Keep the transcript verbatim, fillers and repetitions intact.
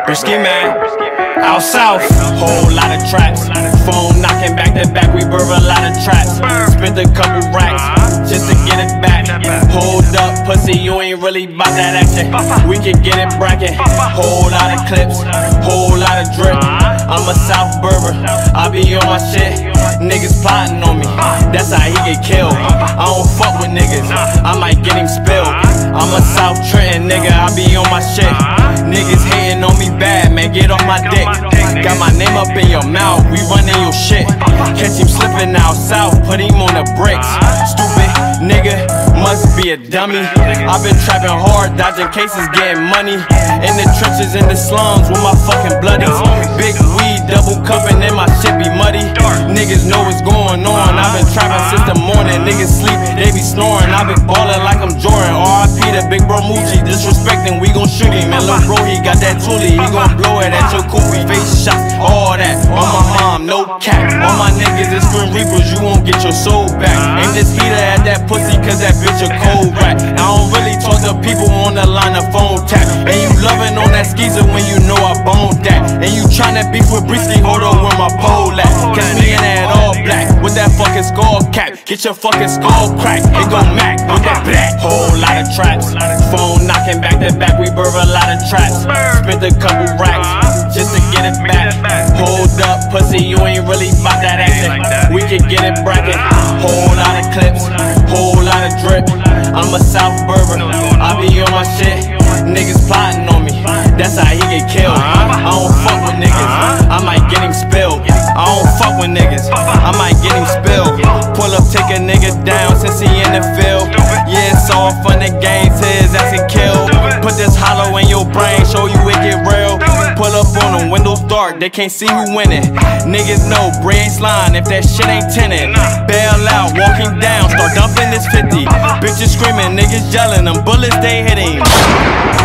Risky man, out south, whole lot of traps. Phone knocking back to back, we burn a lot of traps. Spent a couple racks just to get it back. Hold up, pussy, you ain't really bout that action. We can get it bracket, whole lot of clips, whole lot of drip. I'm a South Berber, I be on my shit. Niggas plotting on me, that's how he get killed. I don't fuck with niggas, I might get him spilled. I'm a South Trenton nigga, I be on my shit. Niggas hating on me bad, man, get off my dick. Got my name up in your mouth, we running your shit. Catch him slipping out south, put him on the bricks. Stupid nigga, must be a dummy. I've been trapping hard, dodging cases, getting money. In the trenches, in the slums, with my fucking bloodies. Big weed, double cupping, and my shit be muddy. Niggas know what's going on, I've been trapping since the morning. Niggas sleep, they be snoring, I been ballin' like I'm Jordan. R I P to Big Bro Moochie, disrespecting, we gon' shoot him. And lil' bro, he got that toolie, he gon' blow it at your koofy. Face shots, all that, on my mom, no cap. All my niggas is Grim Reapers, you won't get your soul back. Aim this heater at that pussy, cause that bitch a cold rat. I don't really talk to people on the line, the phone tap. And you loving on that skeezer when you know I boned that. And you tryna beef with Brisky, hold on where my pole at. Catch me in that all black, with that fucking skull cap. Get your fucking skull cracked, it gon' mac with that black. Whole lot of traps, phone knocking back to back, we burn a lot of traps. Spent a couple racks, just to get it back. Hold up, pussy, you ain't really bout that action. We can get it bracket, whole lot of clips, whole lot of drip. I'm a South Berber, I be on my shit. Niggas plotting on me, that's how he get killed. I don't fuck with niggas, I might get him spilled. I don't fuck with niggas, I might get him spilled. Pull up, take a nigga down since he in the field. Yeah, it's all fun and games, his ass get killed. Put this hollow in your brain, show you it get real. Pull up on them, windows dark, they can't see who winning. Niggas know, brain slime if that shit ain't tinted. Bail out, walking down, start dumping this fifty. Bitches screaming, niggas yelling, them bullets they hitting.